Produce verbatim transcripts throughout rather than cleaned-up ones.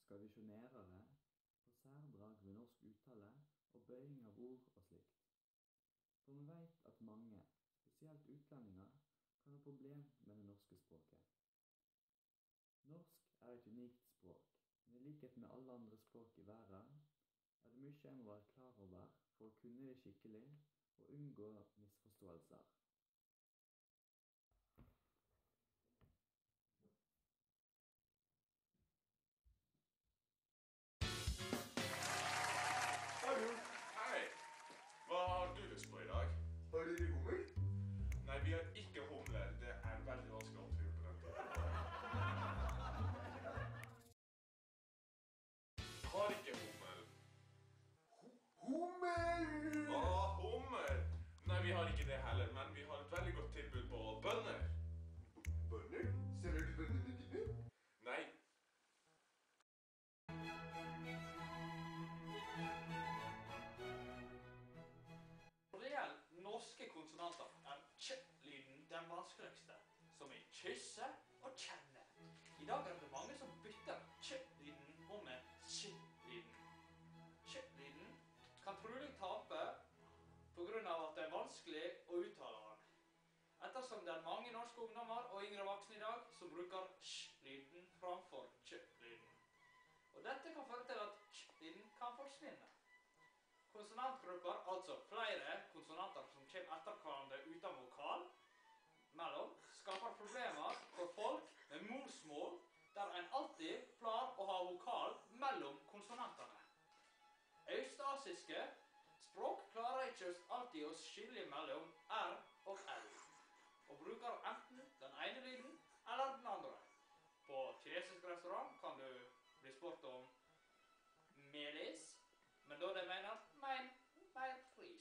skal vi se nærere på særdrag ved norsk uttale og bøying av ord og slikt. For vi vet at mange, spesielt utlendinger, kan ha problem med det norske språket. Norsk er et unikt språk, men i likhet med alle andre språk i verden, er det mye jeg må være klar over for å kunne det skikkelig og unngå misforståelser. Hei! Hva har du lyst på i dag? Har dere hummer? Nei, vi har ikke humler. Det er veldig vanskelig å tro på den tiden. Har ikke hummel. Hummer! Å, hummer! Nei, vi har ikke det heller, men vi har et veldig godt tilbud på bønner. Bønner? Selger du bønnene dine? Nei. Når det gjelder norske konsonanter, er ch-lyden den vanskeligste, som i kysse og kjenne. I dag er det mange som bytter ch-lyden om med ch-lyden. Ch-lyden kan trolig tape på grunn av at det er vanskelig å uttale den. Ettersom det er mange norske ungdommer og yngre voksne i dag som bruker ch-lyden framfor ch-lyden. Og dette kan føre til at ch-lyden kan forsvinne. Konsonantgrupper, altså flere konsonanter som kommer etter hverandre uten vokal, mellom, skaper problemer for folk med morsmål, der en alltid pleier å ha vokal mellom konsonantene. Østasiske språk klarer ikke alltid å skille mellom R og L, og bruker enten den ene lyden eller den andre. På kinesisk restaurant kan du bli spurt om melis, men da det mener mein, mein pris.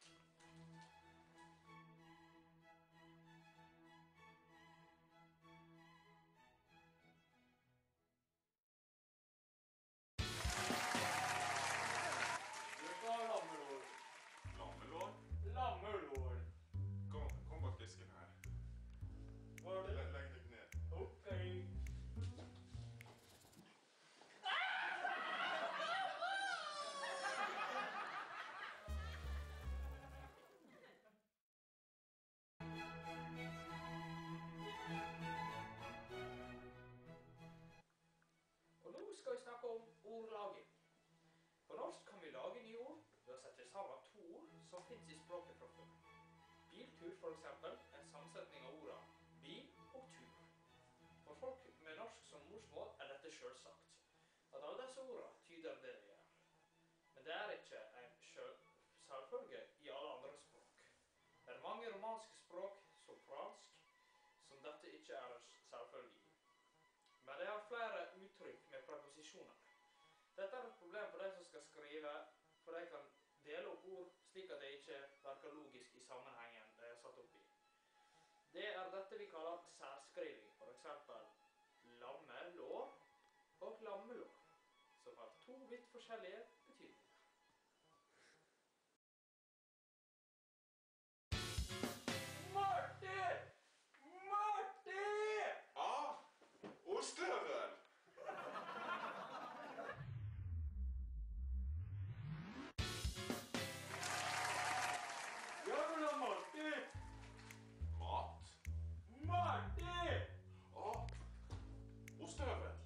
Det var lammelår. Lammelår? Lammelår. Kom, kom bak disken her. Var det? Legg, legg deg ned. Ok. Og nå skal vi snakke om ordlaging. På norsk kan vi lage nye ord ved å sette sammen to ord som finnes i språket fra før. Biltur for eksempel er en sammensetning av ordene bil og tur. For folk med norsk som morsmål er dette selvsagt, at alle disse ordene tyder det det gjør. Men det er ikke en selvfølge i alle andre språk. Det er mange romanske språk, som fransk, som dette ikke er en selvfølge i. Men det har flere uttrykk med preposisjoner. Dette er et problem for de som skal skrive, for de kan dele opp ord slik at det ikke virker logisk i sammenhengen de er satt opp i. Det er dette vi kaller særskriving, for eksempel lammelår og lammelår, som har to vidt forskjellige betydninger. Marti! Marti! Ah! Ostehøvel! Ja, men da, Marti! Mat? Marti! Ah! Ostehøvel!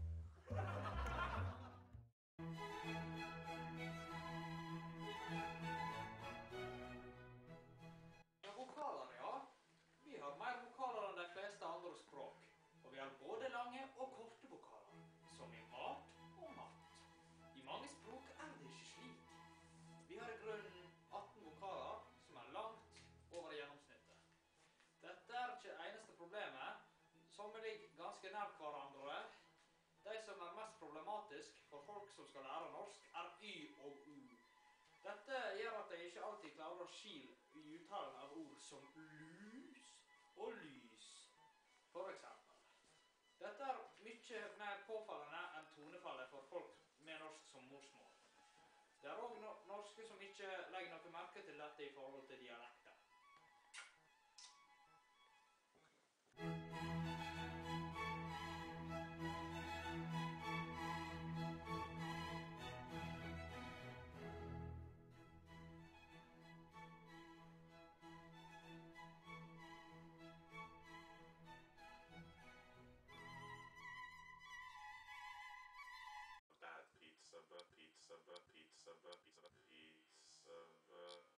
Ja, vokaler, ja. Vi har mer vokaler enn de fleste andre språk. Og vi har både lange og korte vokaler, som i mat og mat. I mange språk er det ikke slik. Vi har i grunnen atten vokaler, som er langt over gjennomsnittet. Dette er ikke det eneste problemet, som ligger ganske nær hverandre. De som er mest problematisk for folk som skal lære norsk, er Y og U. Dette gjør at de ikke alltid klarer å skille i uttalen av ord som lus og lys, for eksempel. Dette er mye mer påfallende enn tonefallet for folk med norsk som morsmål. Det er også norske som ikke legger noe merke til dette i forhold til dialekt.